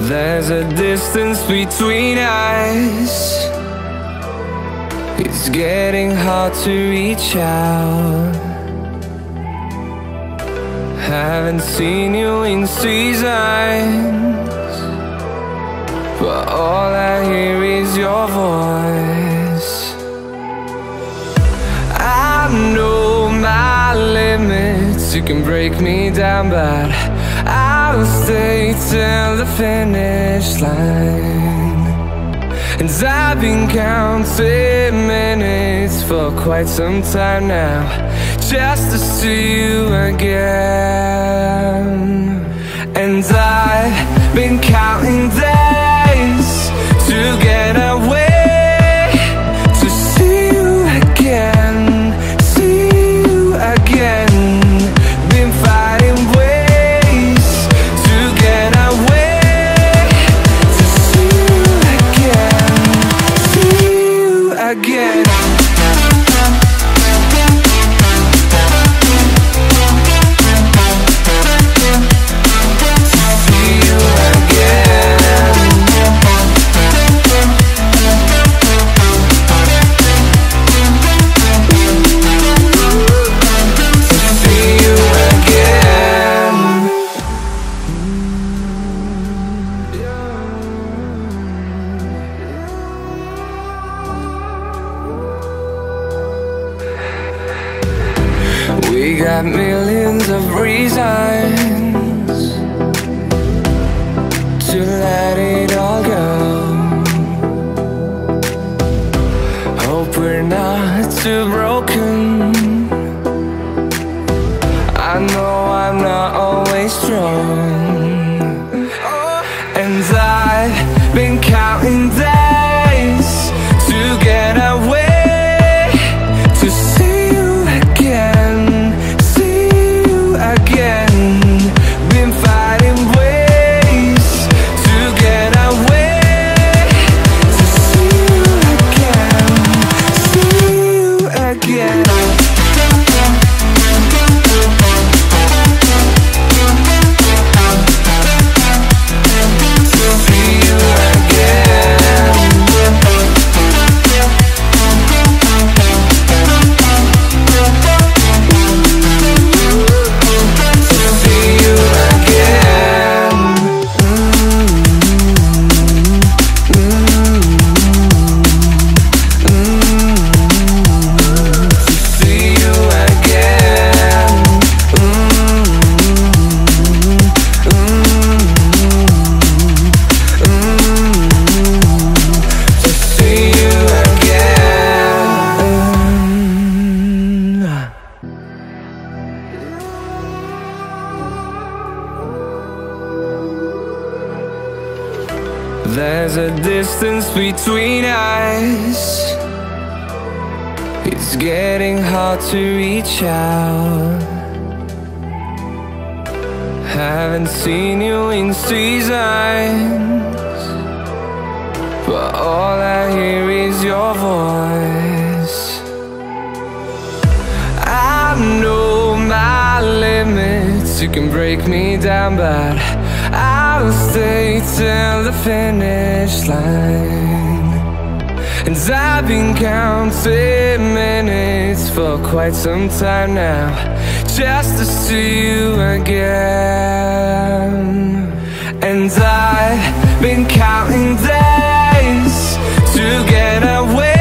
There's a distance between us. It's getting hard to reach out. Haven't seen you in seasons, but all I hear is your voice. I know my limits, you can break me down, but I'll stay till the finish line. And I've been counting minutes for quite some time now, just to see you again. And I've been counting days to get away, to see you again, see you again. Been fighting ways to get away, to see you again, see you again. We got millions of reasons to let it all go. Hope we're not too broken. I know I'm not always strong, and I've been counting days to get away, to see you again, see you again. Been fighting ways to get away, to see you again, see you again. There's a distance between us. It's getting hard to reach out. Haven't seen you in seasons, but all I hear is your voice. I know my limits, you can break me down, but I'll stay till the finish line. And I've been counting minutes for quite some time now, just to see you again. And I've been counting days to get away,